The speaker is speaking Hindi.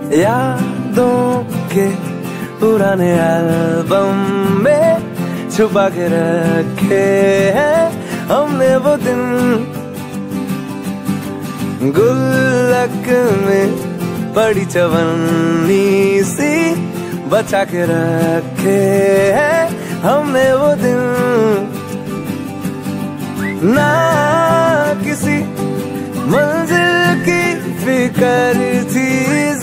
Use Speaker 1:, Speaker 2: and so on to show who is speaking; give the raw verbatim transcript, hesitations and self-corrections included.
Speaker 1: यादों के पुराने एल्बम में छुपा के रखे हैं हमने वो दिन, गुल्लक में पड़ी चवन्नी सी बचा के रखे हैं हमने वो दिन। ना किसी मंजिल की फिक्र थी